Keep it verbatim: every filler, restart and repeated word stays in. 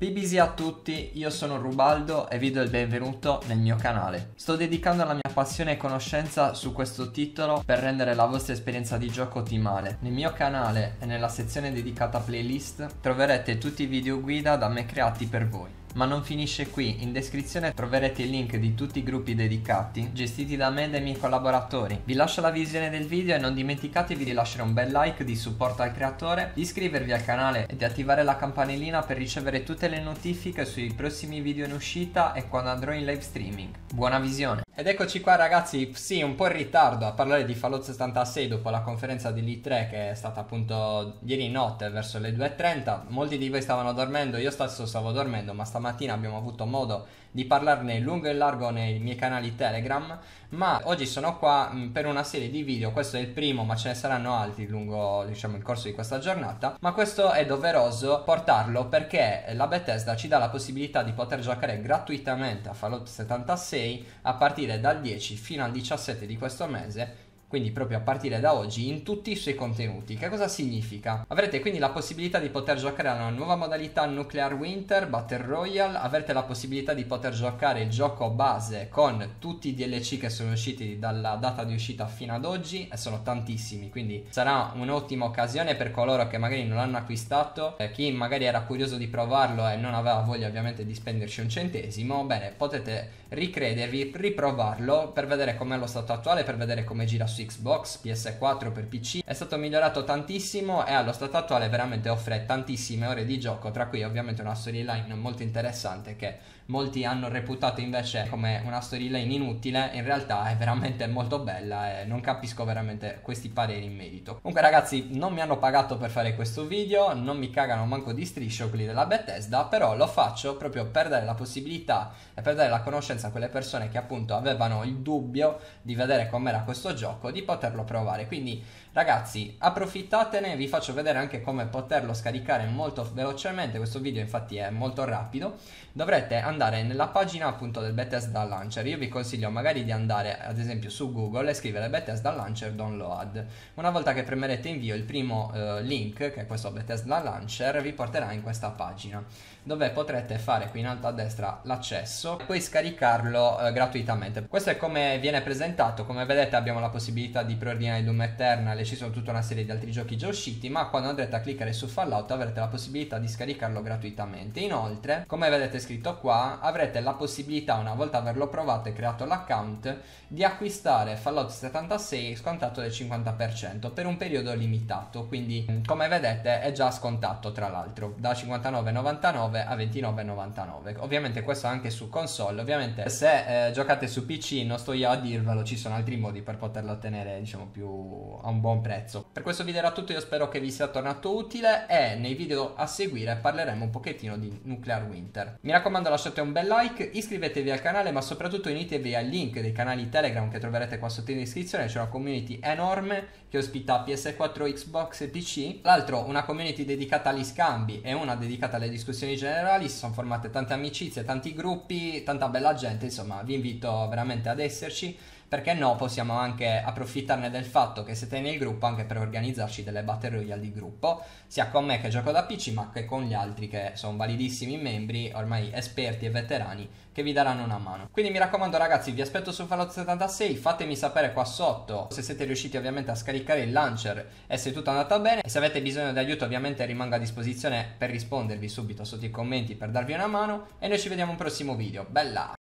B B Z a tutti, io sono Rubaldo e vi do il benvenuto nel mio canale. Sto dedicando la mia passione e conoscenza su questo titolo per rendere la vostra esperienza di gioco ottimale. Nel mio canale e nella sezione dedicata a playlist troverete tutti i video guida da me creati per voi. Ma non finisce qui, in descrizione troverete il link di tutti i gruppi dedicati, gestiti da me e dai miei collaboratori. Vi lascio la visione del video e non dimenticatevi di lasciare un bel like di supporto al creatore, di iscrivervi al canale e di attivare la campanellina per ricevere tutte le notifiche sui prossimi video in uscita e quando andrò in live streaming. Buona visione! Ed eccoci qua ragazzi, sì, un po' in ritardo a parlare di Fallout settantasei dopo la conferenza dell'E tre che è stata appunto ieri notte verso le due e trenta. Molti di voi stavano dormendo, io stesso stavo dormendo, ma stamattina abbiamo avuto modo di parlarne lungo e largo nei miei canali Telegram. Ma oggi sono qua mh, per una serie di video, questo è il primo ma ce ne saranno altri lungo diciamo il corso di questa giornata. Ma questo è doveroso portarlo perché la Bethesda ci dà la possibilità di poter giocare gratuitamente a Fallout settantasei a partire dal dieci fino al diciassette di questo mese, quindi proprio a partire da oggi, in tutti i suoi contenuti. Che cosa significa? Avrete quindi la possibilità di poter giocare alla nuova modalità Nuclear Winter Battle Royale, avrete la possibilità di poter giocare il gioco base con tutti i D L C che sono usciti dalla data di uscita fino ad oggi, e sono tantissimi, quindi sarà un'ottima occasione per coloro che magari non l'hanno acquistato, eh, chi magari era curioso di provarlo e non aveva voglia ovviamente di spenderci un centesimo. Bene, potete ricredervi, riprovarlo per vedere com'è lo stato attuale, per vedere come gira su Xbox, P S quattro, per P C. È stato migliorato tantissimo e allo stato attuale veramente offre tantissime ore di gioco, tra cui ovviamente una storyline molto interessante che molti hanno reputato invece come una storyline inutile. In realtà è veramente molto bella e non capisco veramente questi pareri in merito. Comunque ragazzi, non mi hanno pagato per fare questo video, non mi cagano manco di striscio quelli della Bethesda, però lo faccio proprio per dare la possibilità e per dare la conoscenza a quelle persone che appunto avevano il dubbio di vedere com'era questo gioco, di poterlo provare. Quindi ragazzi, approfittatene, vi faccio vedere anche come poterlo scaricare molto velocemente. Questo video infatti è molto rapido. Dovrete andare nella pagina appunto del Bethesda Launcher. Io vi consiglio magari di andare ad esempio su Google e scrivere Bethesda Launcher Download. Una volta che premerete invio, il primo eh, link, che è questo Bethesda Launcher, vi porterà in questa pagina dove potrete fare qui in alto a destra l'accesso e poi scaricarlo eh, gratuitamente. Questo è come viene presentato. Come vedete abbiamo la possibilità di preordinare Doom Eternal e ci sono tutta una serie di altri giochi già usciti, ma quando andrete a cliccare su Fallout avrete la possibilità di scaricarlo gratuitamente. Inoltre, come vedete scritto qua, avrete la possibilità, una volta averlo provato e creato l'account, di acquistare Fallout settantasei scontato del cinquanta per cento per un periodo limitato. Quindi come vedete è già scontato, tra l'altro, da cinquantanove e novantanove a ventinove e novantanove. Ovviamente questo anche su console. Ovviamente se eh, giocate su P C non sto io a dirvelo, ci sono altri modi per poterlo ottenere diciamo più a un buon prezzo. Per questo video era tutto, io spero che vi sia tornato utile e nei video a seguire parleremo un pochettino di Nuclear Winter. Mi raccomando, lasciate un bel like, iscrivetevi al canale, ma soprattutto unitevi al link dei canali Telegram che troverete qua sotto in descrizione. C'è una community enorme che ospita P S quattro, Xbox e P C. L'altro una community dedicata agli scambi e una dedicata alle discussioni generali. Si sono formate tante amicizie, tanti gruppi, tanta bella gente, insomma vi invito veramente ad esserci. Perché no, possiamo anche approfittarne del fatto che siete nel gruppo anche per organizzarci delle battle royale di gruppo, sia con me che gioco da P C ma che con gli altri che sono validissimi membri, ormai esperti e veterani, che vi daranno una mano. Quindi mi raccomando ragazzi, vi aspetto su Fallout settantasei, fatemi sapere qua sotto se siete riusciti ovviamente a scaricare il launcher e se tutto è andato bene, e se avete bisogno di aiuto ovviamente rimango a disposizione per rispondervi subito sotto i commenti per darvi una mano, e noi ci vediamo in un prossimo video. Bella!